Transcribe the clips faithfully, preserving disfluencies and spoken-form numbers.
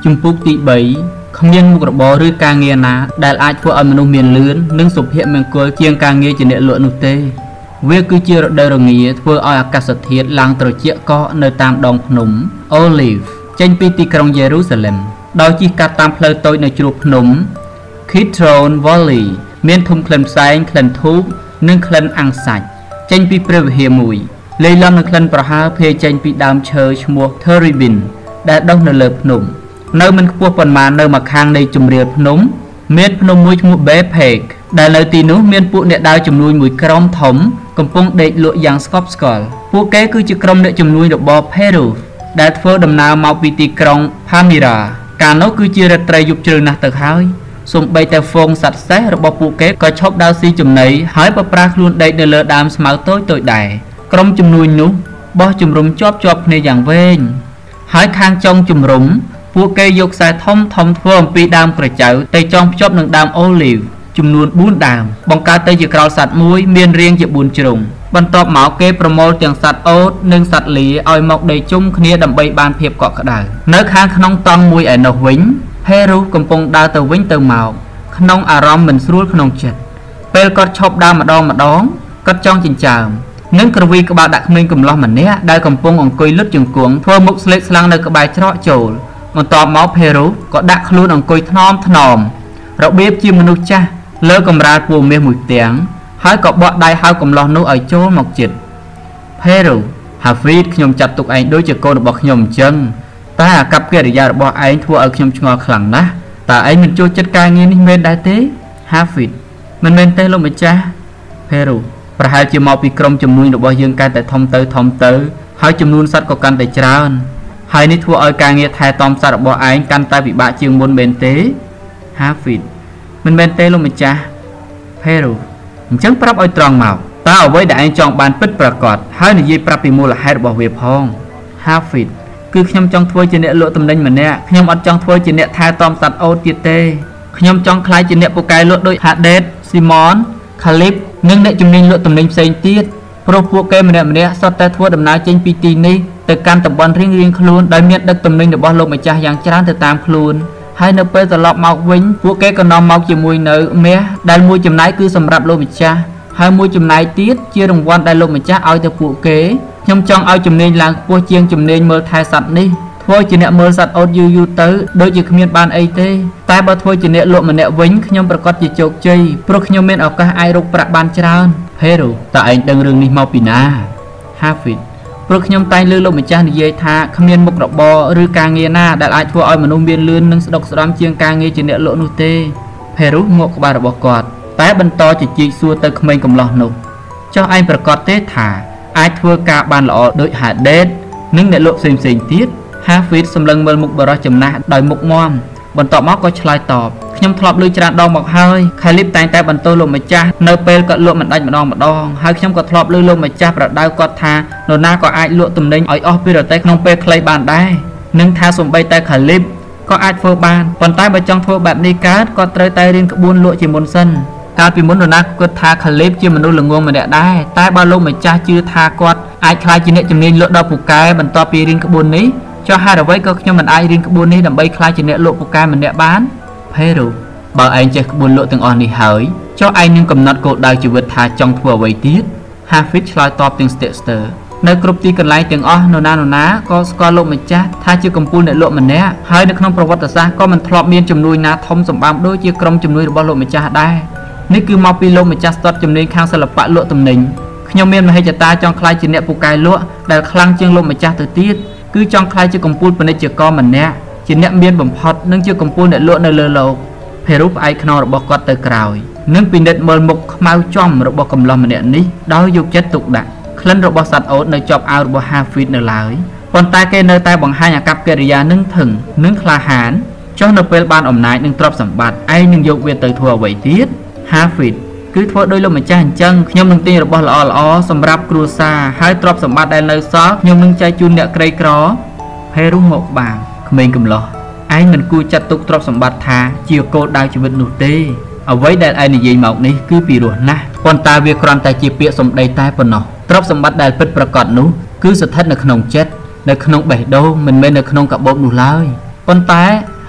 Chung phúc tí bấy không nhiên một robot rưỡi ca nghe ná đại ai thua âm nông miền lươn nâng sụp hiện mình coi chiên ca nghe chỉ để lụa nụ tê việc cứ chia đời rồi nghĩa thua ai cả sự thiệt lang từ chia có nơi tam đồng núng Olive trên pt krong Jerusalem đôi chỉ cắt tam phơi tôi nơi chùa núng Kidron Valley miền thung klen xanh klen thúp nâng klen ăn sạch trên pi preve hiểm mùi lấy lon nâng klen praha phê trên pi đam chơi mua Theribin đã đông nơi lợp núng nơi mình qua phần mà nơi mà khang đây chùm riệp núng miền phnom mùi mua bé phèk đại lời tì nú miền phụ nệ đào chùm nuôi mùi krom thống cầm phong đệ lụa giang scop skull phụ kế cứ chữ krom nệ chùm nuôi được bò Peru đã phơi đầm nào mau pt krom Palmyra cả nó cứ chia ra trai dục trừ nát từ hai sùng bay tay phong sạch sẽ rồi bò phụ kế có chốc đào xi chùm này hỏi bờ pra luôn đây để lỡ đam máu tối tội đại krom chùm nuôi nú bò chùm rúng chóp chóp này dạng ven hỏi khang trong chùm rúng phụ kế dục xài thông thông phơm pi đam cởi chảo tay trong chóp nâng đam olive chùm nuôi bốn đàm bằng cá tây chỉ cào sạch muối miên riêng chỉ buồn trùng bận tọp máu kê promote tiếng sạch ốt nâng sạch lý oi mọc đầy chung khía đầm bay ban phiệp cọ cả đời nơi khang khăn tông muối ở nọc vĩnh Peru cầm phong đào từ vĩnh từ màu khăn arom mình suốt khăn chật pel cọt chọc đào mà đo mà đón cọt trong chỉnh chào nâng cờ vi các bạn đặt mình cầm lo mình nè đai cầm phong ông cùi lướt trường cuống thua mục slick slang nơi các bài trọ trổ bận tọp máu Peru có đặt luôn ông cùi thom thòm rau bếp chim manu cha lỡ cầm ra phù mê mùi tiếng hãy có bọn đai hao cầm lo nấu ở chỗ mọc chịch Peru hà phít nhom chặt tục anh đối với cô được bọc nhom chân ta à cặp kia để ra bọn anh thua ở nhom ngò khẳng ná ta anh mình cho chất ca nghe nên đại tế hà phít mình men tê luôn mà cha Peru và hai chiều màu bị crom chùm nuôi được bao dương ca tại thông tới thông tới hai chùm nuôi sắt có căn tại tràn hai ní thua ở ca nghe thay tom sắt được bọn anh căn ta bị bạ chiêng môn bên tế hà phít mình bên tê luôn mình cha Peru chẳng prap oi tròn màu ta ở với đại anh chọn bàn pít bạc cọt hai này dây prap bị mua là hai bảo vệ phong Hafid cứ nhom trong thua trên nệ lộ tầm đánh mà nè nhom ở trong thua trên nệ thay tom sạt ô tiệt tê nhom trong khai trên nệ bộ cái lộ đôi Hades Simon Khalib nhưng nệ chùm ninh lộ tầm đánh xây tiết pro bộ cái mà nè mà nè sau ta thua đầm ná trên pt ní từ can tập bắn riêng riêng luôn đại miệt đất tầm ninh được bao lô mà cha giang chán từ tam luôn hai nơi bây giờ lọp mọc vĩnh phụ kế còn nằm mọc chỉ mùi nở mé đại mùi chùm náy cứ sầm rạp lô mì cha hai mùi chùm náy tiết chia đồng quan đại lô mì cha ao theo phụ kế nhom trong ao chùm nên là vua chiên chùm nên mơ thai sạch đi thôi chỉ nè mơ sạch ôn yu yu tới đôi chỉ miền ban ấy tê tai bao thôi chỉ nè lộ mà nè vĩnh nhom bật cọt chỉ chột chơi pro nhom men ở cả ai rục bạc ban tràn Peru tại đừng rừng đi mau pina Hafid pro nhom tay lư lộ mì cha đi dây tha miền mục độc bò rư ca nghe na đại ai thua oi mà nông biên lươn nâng độc sắm chiên ca nghe chỉ nè lộ nô tê Peru ngộ của bà độc bò cọt té bên to chỉ chỉ xua tới mình cầm lò nô cho anh bật cọt tê thả ai thua cả bàn lọ đội hạ đét nâng nè lộ xìm xìm tiết Hafid xâm lưng mơ mục bờ ra chầm na đòi mục mom bần tọp móc có chlai tọp nhom thọp lưới tràn đong mọc hơi Khalib tay tay bần tôi lộ mà cha nơi pel cọ lộ mình đánh mà đong mà đong hai nhom có thọp lưới lộ mà cha bật đau cọt tha nô na có ai lộ tùm ninh ở off tay không pel clay bàn đai nâng tha sùng bay tay Khalib có ai phơ bàn còn tay bên trong phơ bạn đi cát có tới tay riêng cái buôn lộ chỉ một sân ta vì muốn nô na có tha Khalib chưa mà nô lường ngon mà đẻ đai tay ba lô mà cha chưa tha quạt ai khai chỉ nè chừng nên lộ đau phụ cái bần to pi riêng cái buôn ní cho hai đầu với có nhưng mình ai riêng cái buôn ní đầm bay khai chỉ nè lộ phụ cái mình đẻ bán Peru bảo anh chơi cái buôn lộ từng on đi hỏi cho anh nhưng cầm nát cột đai chỉ vượt tha trong thua vậy tiết Hafid slide top tiếng stester nơi group ti cần lại tiếng o nô na nô ná có score lộ mình cha tha chưa cầm buôn để lộ mình nè hai được không provote ra có mình thọp miên chùm nuôi ná thông sầm bám đôi chia crom chùm nuôi bao lộ mình cha đây ní cứ mau pi lộ mình cha start chùm nuôi khang sờ lập bạ lộ tầm nình nhom miên mà hay chả ta trong khai chỉ nè phụ cái lụa đại khang chương lộ mình cha từ tiết cứ trong khai chưa cầm buôn bên đây chưa co mình nè chỉ nè miên bẩm hot nâng chưa cầm buôn để lộ nơi lơ lộ Peru ai khno rồi bọc tới cào nâng pin đệt mờ mục mau chom rồi bọc cầm lom mình nè ní đó dục chết tục đạn khăn rồi bọc sạch ốt nơi chọc ao rồi bọc Hafid nơi lái còn tay cây nơi tay bằng hai nhà cặp kia ra nâng thừng nâng kha hán cho nơi pel ban ẩm nái nâng trọp sẩm bát ai nâng dục về tới thua vậy tiết Hafid cứ thua đôi lông mà cha hình chân nhom nâng tin rồi bọc lọ lọ sẩm ráp cruza hai trọp sẩm bát đây nơi xót nhom nâng chai chun nè cây cỏ Peru một bảng mình cầm lọ anh mình cua chặt tục trọp sẩm bát thà chiều cô đang chịu vật nụ tê ở với đại ai này gì màu này cứ bị ruột na còn ta việc còn ta chỉ bịa sẩm đầy tai phần nọ trọp sẩm bát đại bứtประกอบnú cứ sự thất là khổng chết là khổng bảy đô mình bên là khổng cả bộ nụ lơi còn ta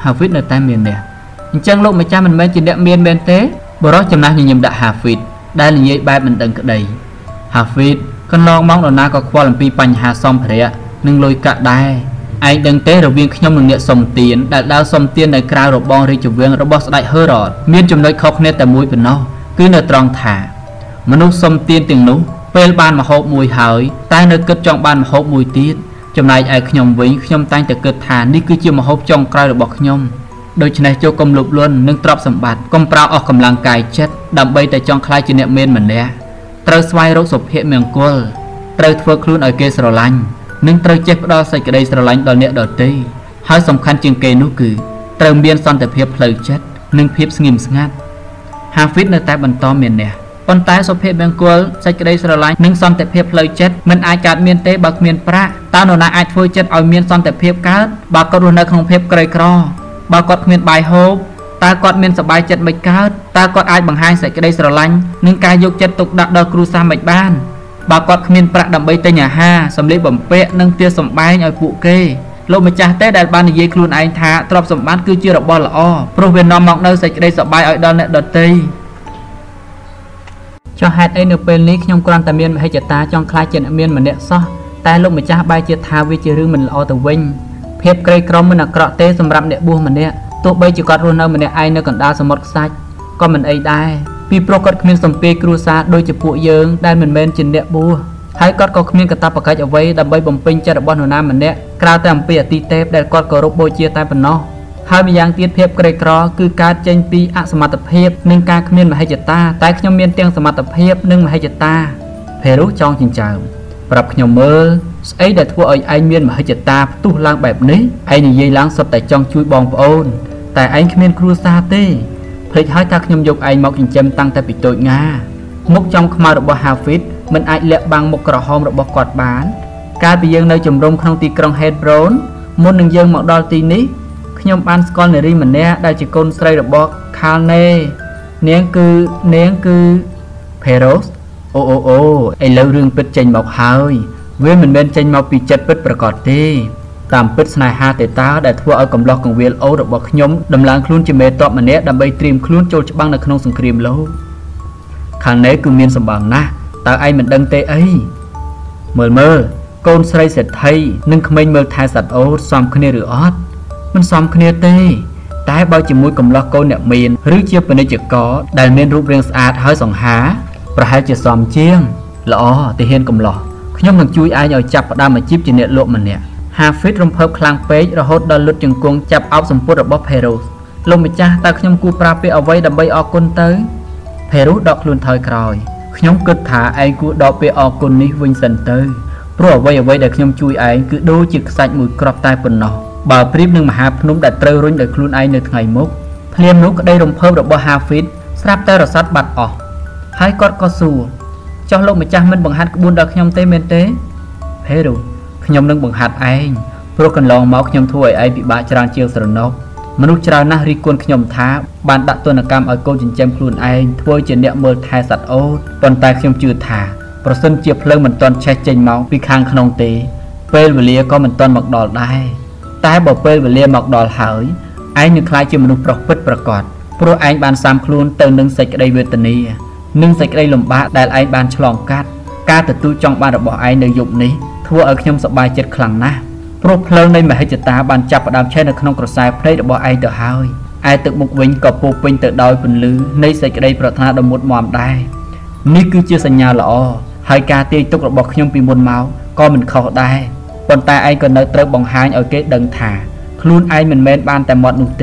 Hafid នៅតែមានអ្នកអញ្ចឹងលោកម្ចាស់មិនមែនជាអ្នកមានមែនទេបរិសុទ្ធចំណាស់ញញឹមដាក់ Hafid ដែលនិយាយបែបមិនដឹងក្តី Hafid កន្លងមកនរណាក៏ខ្វល់អំពីបញ្ហាសម្ភារៈនិងលុយកាក់ដែរឯងដឹងទេរវាងខ្ញុំនិងអ្នកសុំទានដែលដើរសុំទាននៅក្រៅរបងរាជវាំងរបស់ស្ដេច Herod មានចំណុចខុសគ្នាតែមួយប៉ុណ្ណោះគឺនៅត្រង់ថាមនុស្សសុំទានទាំងនោះពេលបានម្ហូបមួយហើយតែនៅគិតចង់បានម្ហូបមួយទៀតចំណែកឯខ្ញុំវិញខ្ញុំតែងតែគិតថានេះគឺជាម្ហូបចុងក្រោយរបស់ខ្ញុំដូច្នេះចូលកុំលុបលន់នឹងទ្រព្យសម្បត្តិកុំប្រើអស់កម្លាំងកាយចិត្តដើម្បីតែចង់ខ្លាចជាអ្នកមានម្នាក់ត្រូវស្វែងរកសុភមង្គលត្រូវធ្វើខ្លួនឲ្យគេស្រឡាញ់និងត្រូវចេះផ្ដល់សេចក្តីស្រឡាញ់ដល់អ្នកដទៃហើយសំខាន់ជាងគេនោះគឺត្រូវមានសន្តិភាពផ្លូវចិត្តនិងភាពស្ងៀមស្ងាត់ Hafid នៅតែបន្តមានអ្នកប៉ុន្តែសុភមង្គលសេចក្តីស្រឡាញ់និងសន្តិភាពផ្លូវចិត្តមិនអាចកើតមានទេបើគ្មានប្រាក់តើនរណាអាចធ្វើចិត្តឲ្យមានសន្តិភាពកើតបើគាត់រស់នៅក្នុងភាពក្រីក្របើគាត់គ្មានបាយហូបតើគាត់មានសប្បាយចិត្តមិនកើតតើគាត់អាចបង្ហាញសេចក្តីស្រឡាញ់និងការយកចិត្តទុកដាក់ដល់គ្រួសារមិនបានបើគាត់គ្មានប្រាក់ដើម្បីទិញអាហារសម្លៀកបំពាក់និងផ្ទះសម្បែងឲ្យពួកគេលោកម្ចាស់ទេដែលបាននិយាយខ្លួនឯងថាទ្រព្យសម្បត្តិគឺជារបស់ល្អព្រោះវានាំមកនូវសេចក្តីសប្បាយឲ្យដល់អ្នកដទៃចុះហេតុអីនៅពេលនេះខ្ញុំគ្រាន់តែមានមហិច្ឆតាចង់ខ្លាចជាអ្នកមានម្នាក់សោះតែលោកម្ចាស់បែរជាថាវាជារឿងមិនល្អទៅវិញភាពក្រីក្រមិនអាក្រក់ទេសម្រាប់អ្នកបួសម្នាក់ទោះបីជាគាត់រស់នៅម្នាក់ឯងនៅកណ្ដាលសមុទ្រខ្សាច់ក៏មិនអីដែរពីព្រោះគាត់គ្មានសម្ពាធគ្រួសារដូចជាពួកយើងដែលមិនមែនជាអ្នកបួសហើយគាត់ក៏គ្មានកាតព្វកិច្ចអ្វីដើម្បីបំពេញចិត្តរបស់នរណាម្នាក់ក្រៅតែអំពីអតិទេពដែលគាត់គោរពបូជាតែប៉ុណ្ណោះហើយម្យ៉ាងទៀតភាពក្រីក្រគឺកើតចេញពីអសមត្ថភាពនិងការគ្មានមហិច្ឆតាតែខ្ញុំមានទាំងសមត្ថភាពនិងមហិច្ឆតាភេរុចង់ចិញ្ចើមប្រាប់ខ្ញុំមើលស្អីដែលធ្វើឲ្យឯងមានមហិច្ឆតាផ្ទុះឡើងបែបនេះឯងនិយាយឡើងសុទ្ធតែចង់ជួយបងប្អូនតែឯងគ្មានគ្រួសារទេភ្លេចហើយថាខ្ញុំយកឯងមកចិញ្ចឹមតាំងតែពីតូចងាមុខចំខ្មៅរបស់ Hafid មិនអាចលាក់បាំងមុខក្រហមរបស់គាត់បានកាលពីយើងនៅជំរំក្នុងទីក្រុង Hebron មុននឹងយើងមកដល់ទីនេះខ្ញុំបានស្គាល់នារីម្នាក់ដែលជាកូនស្រីរបស់ Kalne នាងគឺនាងគឺ Peros អូអូអូឥឡូវរឿងពិតចេញមកហើយវាមិនមែនចេញមកពីចិត្តពិតប្រាកដទេតាមពិតស្នេហាទេតាដែលធ្វើឲ្យកំឡោះកង្វៀលអូរបស់ខ្ញុំដំឡើងខ្លួនជាមេតបម្នាក់ដើម្បីត្រៀមខ្លួនចូលច្បាំងនៅក្នុងសង្គ្រាមលោកខាងនេះគឺមានសម្បងណាស់តើឯងមិនដឹងទេអីមើលមើលកូនស្រីសេដ្ឋីនិងក្មេងមើលថែសត្វអូសមគ្នាឬអត់មិនសមគ្នាទេតែបើជាមួយកំឡោះកូនអ្នកមានឬជាពាណិជ្ជករដែលមានរូបរាងស្អាតហើយសង្ហាប្រហែលជាសមជាងល្អទាហានកំឡោះខ្ញុំនឹងជួយឯងឲ្យចាប់ផ្ដើមអាជីពជាអ្នកលក់ម្នាក់ Hafid រំភើបខ្លាំងពេករហូតដល់លុតជង្គង់ចាប់អោបសម្ពុតរបស់ Peros លោកម្ចាស់តើខ្ញុំគួរប្រើពាក្យអ្វីដើម្បីអរគុណទៅ Peros ដកខ្លួនថយក្រោយខ្ញុំគិតថាឯងគួរដកពាក្យអរគុណនេះវិញសិនទៅព្រោះអ្វីអ្វីដែលខ្ញុំជួយឯងគឺដូចជាខ្សាច់មួយគ្រាប់តែប៉ុណ្ណោះបើប្រៀបនឹងមហាភ្នំដែលត្រូវរុញដោយខ្លួនឯងនៅថ្ងៃមុខភ្លាមនោះក្តីរំភើបរបស់ Hafid ស្រាប់តែរសាត់បាត់អស់ហើយគាត់ក៏សួរចុះលោកម្ចាស់មិនបង្ហាត់ក្បួនដល់ខ្ញុំទេមែនទេ Peros ខ្ញុំនឹងបង្ហាត់ឯងព្រោះកន្លងមកខ្ញុំធ្វើឲ្យឯងពិបាកច្រើនជាងស្រណុកមនុស្សច្រើនណាស់រិះគន់ខ្ញុំថាបានដាក់ទណ្ឌកម្មឲ្យកូនចិញ្ចឹមខ្លួនឯងធ្វើជាអ្នកមើលថែសត្វអូតប៉ុន្តែខ្ញុំជឿថាប្រសិនជាភ្លើងមិនទាន់ឆេះចេញមកពីខាងក្នុងទេពេលវេលាក៏មិនទាន់មកដល់ដែរតែបើពេលវេលាមកដល់ហើយឯងនឹងក្លាយជាមនុស្សប្រុសពិតប្រាកដព្រោះឯងបានសាមខ្លួនទៅនឹងសេចក្តីវេទនានិងសេចក្តីលំបាកដែលឯងបានឆ្លងកាត់ការទទួលចង់បានរបស់ឯងនៅយប់នេះធ្វើឲ្យខ្ញុំសប្បាយចិត្តខ្លាំងណាស់ព្រោះភ្លើងនៃមហិច្ឆតាបានចាប់ផ្ដើមឆេះនៅក្នុងក្រសែភ្នែករបស់ឯងទៅហើយឯទឹកមុខវិញក៏ពោពេញទៅដោយពន្លឺនៃសេចក្តីប្រាថ្នាដ៏មុតមាំដែរនេះគឺជាសញ្ញាល្អហើយការទាយទុករបស់ខ្ញុំពីមុនមកក៏មិនខុសដែរប៉ុន្តែឯងក៏នៅត្រូវបង្ហាញឲ្យគេដឹងថាខ្លួនឯងមិនមែនបានតែមាត់នោះទេ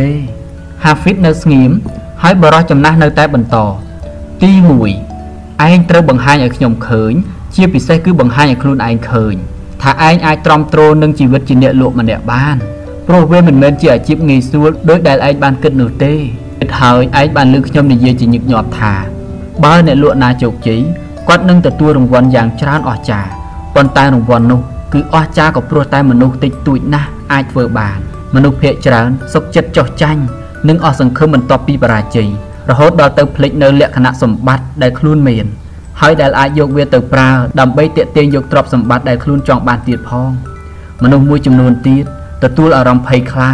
Hafid នៅស្ងៀមហើយបរិសុទ្ធចំណាស់នៅតែបន្តទីមួយឯងត្រូវបង្ហាញឲ្យខ្ញុំឃើញជាពិសេសគឺបង្ហាញឲ្យខ្លួនឯងឃើញថាឯងអាចទ្រាំទ្រនឹងជីវិតជាអ្នកលក់ម្នាក់បានព្រោះវាមិនមែនជាអាជីពងាយស្រួលដោយដែលឯងបានគិតនោះទេគិតហើយឯងបានលើកខ្ញុំនិយាយជាញឹកញាប់ថាបើអ្នកលក់ណាជោគជ័យគាត់នឹងទទួលរង្វាន់យ៉ាងច្រើនអស្ចារ្យប៉ុន្តែរង្វាន់នោះគឺអស្ចារ្យក៏ព្រោះតែមនុស្សតិចតួចណាស់អាចធ្វើបានមនុស្សភាគច្រើនសុខចិត្តចោះចាញ់និងអស់សង្ឃឹមបន្ទាប់ពីបរាជ័យរហូតដល់ទៅភ្លេចនៅលក្ខណៈសម្បត្តិដែលខ្លួនមានហើយដែលអាចយកវាទៅប្រើដើម្បីទាក់ទាញយកទ្រព្យសម្បត្តិដែលខ្លួនចង់បានទៀតផងមនុស្សមួយចំនួនទៀតទទួលអារម្មណ៍ភ័យខ្លាច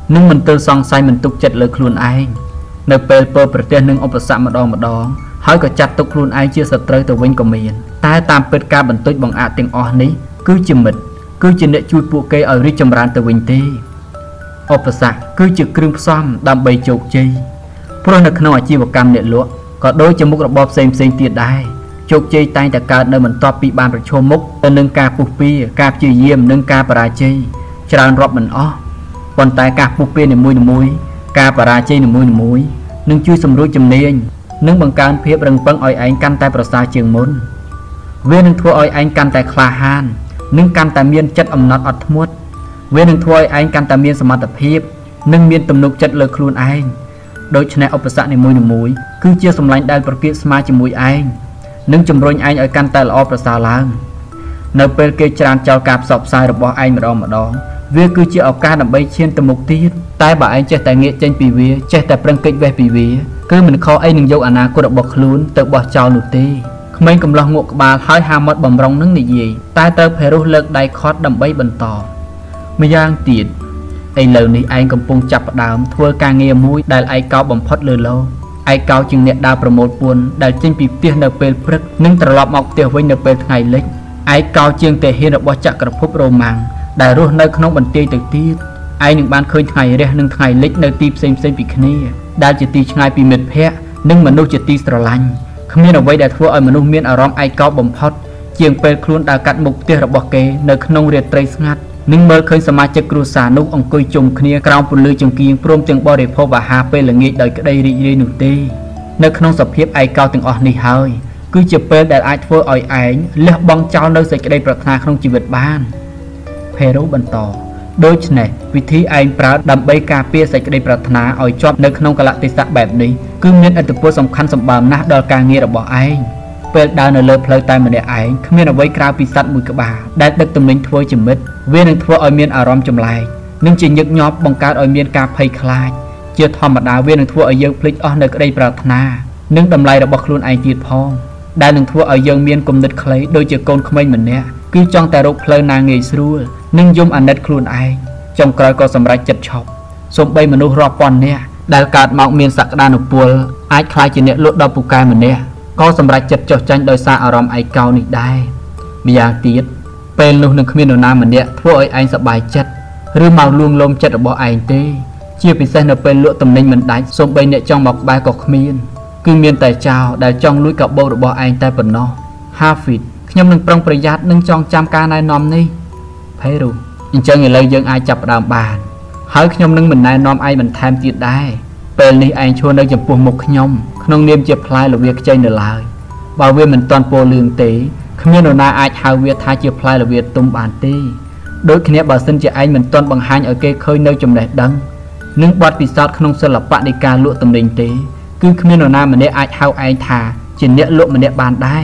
នឹងមិនទើសង្ស័យមិនទុកចិត្តលើខ្លួនឯងនៅពេលពើប្រទេសនឹងឧបសគ្គម្ដងម្ដងហើយក៏ចាត់ទុកខ្លួនឯងជាសត្រូវទៅវិញក៏មានតែតាមពិតការបន្តិចបង្អាក់ទាំងអស់នេះគឺជាមិត្តគឺជាអ្នកជួយពួកគេឲ្យរីកចម្រើនទៅវិញទេឧបសគ្គគឺជាគ្រឿងផ្សំដើម្បីជោគជ័យព្រោះនៅក្នុងអាជីវកម្មអ្នកលក់ក៏ដូចជាមុខរបរផ្សេងផ្សេងទៀតដែរជោគជ័យតែងតែកើតនៅបន្ទាប់ពីបានប្រឈមមុខទៅនឹងការពុះពៀការព្យាយាមនិងការបរាជ័យច្រើនរាប់មិនអស់ប៉ុន្តែការពុះពៀនីមួយៗការបរាជ័យនីមួយៗនឹងជួយសម្រួលជំនាញនិងបង្កើនភាពរឹងប៉ឹងឲ្យឯងកាន់តែប្រសើរជាងមុនវានឹងធ្វើឲ្យឯងកាន់តែក្លាហាននិងកាន់តែមានចិត្តអំណត់អត់ធ្មត់វានឹងធ្វើឲ្យឯងកាន់តែមានសមត្ថភាពនិងមានទំនុកចិត្តលើខ្លួនឯងដូច្នេះឧបសគ្គនីមួយៗគឺជាសម្លាញ់ដែលប្រកៀកស្មាជាមួយឯងនិងជំរុញឯងឲ្យកាន់តែល្អប្រសើរឡើងនៅពេលគេច្រានចោលការផ្សព្វផ្សាយរបស់ឯងម្ដងម្ដងវាគឺជាឱកាសដើម្បីឈានទៅមុខទៀតតែបើឯងចេះតែងាកចេញពីវាចេះតែប្រឹងកិច្ចវេះពីវាគឺមិនខុសអីនឹងយកអនាគតរបស់ខ្លួនទៅបោះចោលនោះទេក្មេងកំឡោះងក់ក្បាលហើយហាមាត់បំរុងនឹងនិយាយតែត្រូវភេរុសលើកដៃខត់ដើម្បីបន្តម្យ៉ាងទៀតឥឡូវនេះឯងកំពុងចាប់ផ្ដើមធ្វើការងារមួយដែលឯកោបំផុតលើโลกឯកោជាងអ្នកដើរប្រមូលពួនដែលចេញពីផ្ទះនៅពេលព្រឹកនិងត្រឡប់មកផ្ទះវិញនៅពេលថ្ងៃលិចឯកោជាងទាហានរបស់ចក្រភពរ៉ូម៉ាំងដែលរស់នៅក្នុងបន្ទាយទៅទៀតឯងនឹងបានឃើញថ្ងៃរះនិងថ្ងៃលិចនៅទីផ្សេងផ្សេងពីគ្នាដែលជាទីឆ្ងាយពីមិត្តភ័ក្តិនិងមនុស្សជាទីស្រឡាញ់គ្មានអ្វីដែលធ្វើឲ្យមនុស្សមានអារម្មណ៍ឯកោបំផុតជាងពេលខ្លួនដើរកាត់មុខផ្ទះរបស់គេនៅក្នុងរាត្រីស្ងាត់និងមើលឃើញសមាជិកគ្រួសារនោះអង្គុយជុំគ្នាក្រោមពន្លឺចង្គៀងព្រមទាំងបរិភោគអាហារពេលល្ងាចដោយក្តីរីករាយនោះទេនៅក្នុងសភាពឯកោទាំងអស់នេះហើយគឺជាពេលដែលអាចធ្វើឲ្យឯងលះបង់ចោលនៅសេចក្តីប្រាថ្នាក្នុងជីវិតបានភេរុបន្តដូច្នេះវិធីឯងប្រើដើម្បីការពារសេចក្តីប្រាថ្នាឲ្យជាប់នៅក្នុងកលៈទេសៈបែបនេះគឺមានឥទ្ធិពលសំខាន់សម្បើមណាស់ដល់ការងាររបស់ឯងពេលដើរនៅលើផ្លូវតែម្នាក់ឯងគ្មានអ្វីក្រៅពីសត្វមួយក្បាលដែលដឹកទំនិញធ្វើជាមិត្តវានឹងធ្វើឲ្យមានអារម្មណ៍ចម្លែកនិងជាញឹកញាប់បង្កើតឲ្យមានការភ័យខ្លាចជាធម្មតាវានឹងធ្វើឲ្យយើងភ្លេចអស់នៅក្តីប្រាថ្នានិងតម្លៃរបស់ខ្លួនឯងទៀតផងដែលនឹងធ្វើឲ្យយើងមានគំនិតខ្លីដូចជាកូនក្មេងម្នាក់គឺចង់តែរកផ្លូវណាងាយស្រួលនិងយំអាណិតខ្លួនឯងចុងក្រោយក៏សម្រេចចិត្តឈប់សូម្បីមនុស្សរាប់ពាន់នាក់ដែលកើតមកមានសក្តានុពលអាចក្លាយជាអ្នកលក់ដ៏ពូកែម្នាក់ក៏សម្រេចចិត្តចុះចាញ់ដោយសារអារម្មណ៍ឯកោនេះដែរម្យ៉ាងទៀតពេលនោះនឹងគ្មាននរណាម្នាក់ធ្វើឲ្យឯងសប្បាយចិត្តឬមកលួងលោមចិត្តរបស់ឯងទេជាពិសេសនៅពេលលក់ទំនិញមិនដាច់សូម្បីអ្នកចង់មកក្បែរក៏គ្មានគឺមានតែចោលដែលចង់លួចកាបូបរបស់ឯងតែប៉ុណ្ណោះ Hafid ខ្ញុំនឹងប្រុងប្រយ័ត្ននិងចងចាំការណែនាំនេះភេរុអញ្ចឹងឥឡូវយើងអាចចាប់ផ្ដើមបានហើយខ្ញុំនឹងមិនណែនាំឯងបន្ថែមទៀតដែរពេលនេះឯងឈរនៅចំពោះមុខខ្ញុំក្នុងនាមជាផ្លែល្វាខ្ចីនៅឡើយបើវាមិនទាន់ពោលលឿងទេគ្មាននរណាអាចហៅវាថាជាផ្លែល្វាទុំបានទេដូចគ្នាបើសិនជាឯងមិនទាន់បង្ហាញឲ្យគេឃើញនៅចំណេះដឹងនិងបទពិសោធន៍ក្នុងសិល្បៈនៃការលក់ទំនិញទេគឺគ្មាននរណាម្នាក់អាចហៅឯងថាជាអ្នកលក់ម្នាក់បានដែរ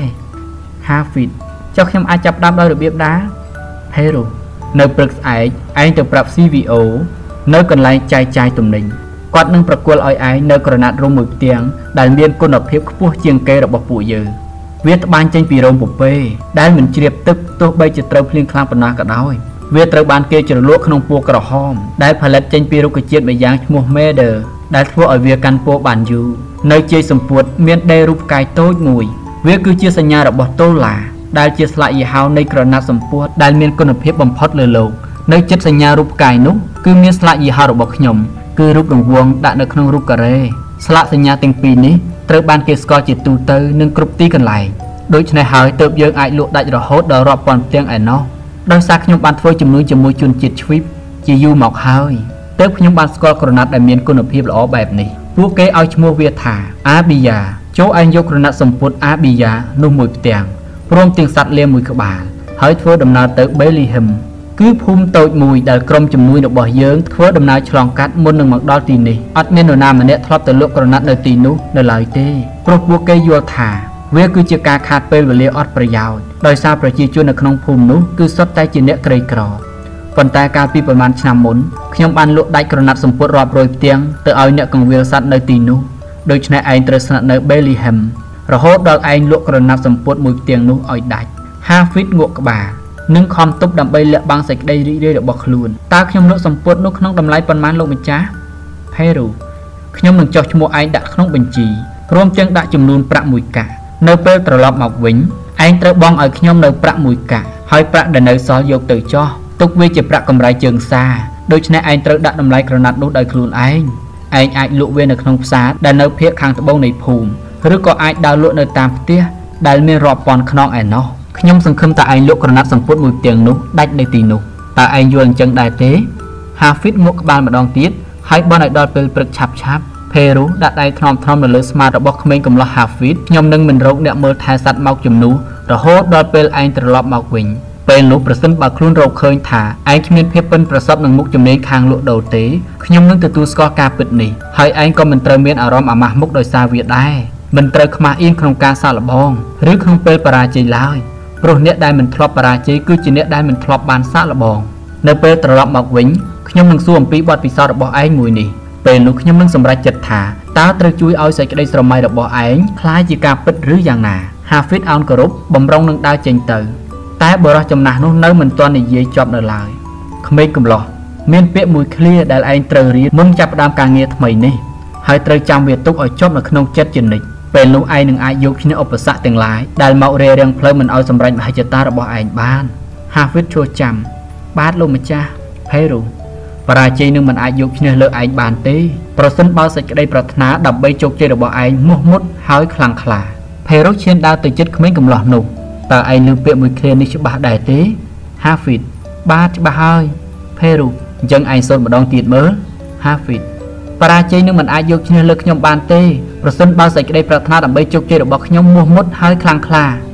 Hafid ចុះខ្ញុំអាចចាប់ផ្ដើមដោយរបៀបណាភេរុនៅព្រឹកស្អែកឯងទៅប្រាប់ C V O នៅកន្លែងចែកចាយទំនិញគាត់នឹងប្រគល់ឲ្យឯងនៅក្រណាត់រុំមួយផ្ទាំងដែលមានគុណភាពខ្ពស់ជាងគេរបស់ពួកយើងវាត្បាញចេញពីរោមពពែដែលមិនជ្រាបទឹកទោះបីជាត្រូវភ្លៀងខ្លាំងប៉ុណ្ណាក៏ដោយវាត្រូវបានគេជ្រលក់ក្នុងពណ៌ក្រហមដែលផលិតចេញពីរុក្ខជាតិមួយយ៉ាងឈ្មោះ Madder ដែលធ្វើឲ្យវាកាន់ពណ៌បានយូរនៅជ័យសម្ពុតមានដេររូបផ្កាយតូចមួយវាគឺជាសញ្ញារបស់តូឡាដែលជាស្លាកយីហោនៃក្រណាត់សម្ពុតដែលមានគុណភាពបំផុតលើโลกនៅជិតសញ្ញារូបផ្កាយនោះគឺមានស្លាកយីហោរបស់ខ្ញុំគឺរូបរង្វង់ដាក់នៅក្នុងរូបការ៉េស្លាកសញ្ញាទាំងពីរនេះត្រូវបានគេស្គាល់ជាទូទៅនិងគ្រប់ទីកន្លែងដូច្នេះហើយទើបយើងអាចលក់ដាច់រហូតដល់រាប់ពាន់ផ្ទាំងឯណោះដោយសារខ្ញុំបានធ្វើជំនួញជាមួយជនជាតិជ្វីបជាយូរមកហើយទើបខ្ញុំបានស្គាល់ក្រណាត់ដែលមានគុណភាពល្អបែបនេះពួកគេឲ្យឈ្មោះវាថាអាប៊ីយ៉ាចូលឯងយកក្រណាត់សម្ពុតអាប៊ីយ៉ានោះមួយផ្ទាំងព្រមទាំងសត្វលាមួយក្បាលហើយធ្វើដំណើរទៅ Bethlehem គឺភូមិតូចមួយដែលក្រុមជំនួយរបស់យើងធ្វើដំណើរឆ្លងកាត់មុននឹងមកដល់ទីនេះអត់មាននរណាម្នាក់ធ្លាប់ទៅលក់ក្រណាត់នៅទីនោះនៅឡើយទេព្រោះពួកគេយល់ថាវាគឺជាការខាតពេលវេលាអត់ប្រយោជន៍ដោយសារប្រជាជននៅក្នុងភូមិនោះគឺសុទ្ធតែជាអ្នកក្រីក្រប៉ុន្តែកាលពីប្រហែលឆ្នាំមុនខ្ញុំបានលក់ដាច់ក្រណាត់សម្ពុតរាប់រយផ្ទាំងទៅឲ្យអ្នកកង្វៀលសត្វនៅទីនោះដូច្នេះឯងត្រូវស្នាក់នៅ Bethlehem រហូតដល់ឯងលក់ក្រណាត់សម្ពុតមួយផ្ទាំងនោះឲ្យដាច់ Hafid ងក់ក្បាលនឹងខំទប់ដើម្បីលាក់បាំងសេចក្តីរីករាយរបស់ខ្លួនតើខ្ញុំលក់សម្ពុតនោះក្នុងតម្លៃប៉ុន្មានលោកម្ចាស់ផេរូខ្ញុំនឹងចុះឈ្មោះឯងដាក់ក្នុងបញ្ជីព្រមទាំងដាក់ចំនួនប្រាក់មួយកាក់នៅពេលត្រឡប់មកវិញឯងត្រូវបង់ឲ្យខ្ញុំនៅប្រាក់មួយកាក់ហើយប្រាក់ដែលនៅសល់យកទៅចោះទុកវាជាប្រាក់កម្រៃជើងសាដូច្នេះឯងត្រូវដាក់តម្លៃក្រណាត់នោះដោយខ្លួនឯងឯងអាចលក់វានៅក្នុងផ្សារដែលនៅភាគខាងត្បូងនៃភូមិឬក៏អាចដើរលក់នៅតាមផ្ទះដែលមានរាប់ពាន់ខ្នងឯណោះខ្ញុំសង្ឃឹមថាឯងលក់ក្រណាត់សម្ពុតមួយផ្ទាំងនោះដាច់នៅទីនោះតើឯងយល់អញ្ចឹងដែរទេហាហ្វីតងក់ក្បាលម្ដងទៀតហើយបន់ឲ្យដល់ពេលព្រឹកឆាប់ឆាប់ផេរូដាក់ដៃថ្នមថ្នមនៅលើស្មារបស់ក្មេងកំឡោះហាហ្វីតខ្ញុំនឹងមិនរកអ្នកមើលថែសត្វមកជំនួសរហូតដល់ពេលឯងត្រឡប់មកវិញពេលនោះប្រសិនបើខ្លួនរកឃើញថាឯងគ្មានភាពប៉ិនប្រសប់នឹងមុខជំនាញខាងលក់ដូរទេខ្ញុំនឹងទទួលស្គាល់ការពិតនេះហើយឯងក៏មិនត្រូវមានអារម្មណ៍អាម៉ាស់មុខដោយសារវាដែរមិនត្រូវខ្មាស់អៀនក្នុងការសាកល្បងឬក្នុងពេលបរាជ័យឡើយព្រោះអ្នកដែលមិនធ្លាប់បរាជ័យគឺជាអ្នកដែលមិនធ្លាប់បានសាកល្បងនៅពេលត្រឡប់មកវិញខ្ញុំនឹងសួរអំពីបទពិសោធន៍របស់ឯងមួយនេះពេលនោះខ្ញុំនឹងសម្រេចចិត្តថាតើត្រូវជួយឲ្យសេចក្តីស្រមៃរបស់ឯងคล้ายជាការពិតឬយ៉ាងណាហាហ្វីតអោនគោរពបំរុងនឹងដើរចេញទៅតែបរិសុទ្ធចំណាស់នោះនៅមិនទាន់និយាយចប់នៅឡើយក្មេងកំឡោះមានពាក្យមួយឃ្លាដែលឯងត្រូវរៀនមុនចាប់ផ្ដើមការងារថ្មីនេះហើយត្រូវចាំវាទុកឲ្យជាប់នៅក្នុងចិត្តជានិច្ចពេលនោះឯងនឹងអាចយកឈ្នះឧបសគ្គទាំងឡាយដែលមករារាំងផ្លូវមិនឲ្យសម្រេចមហិច្ឆតារបស់ឯងបានហាហ្វីតឈួរចាំបាទលោកម្ចាស់ផេរូបរាជ័យនឹងមិនអាចយកឈ្នះលើឯងបានទេប្រសិនបើសេចក្តីប្រាថ្នាដើម្បីជោគជ័យរបស់ឯងមោះមុតហើយខ្លាំងក្លាផេរូឈានដើរទៅជិតក្មេងកំឡោះនោះតើឯងឮពាក្យមួយឃ្លានេះច្បាស់ដែរទេហាហ្វីតបាទច្បាស់ហើយផេរូអញ្ចឹងឯងសូត្រម្ដងទៀតមើលហាហ្វីតបរាជ័យនឹងមិនអាចយកឈ្នះលើខ្ញុំបានទេប្រសិនបើសេចក្តីប្រាថ្នាដើម្បីជោគជ័យរបស់ខ្ញុំមោះមុតហើយខ្លាំងក្លា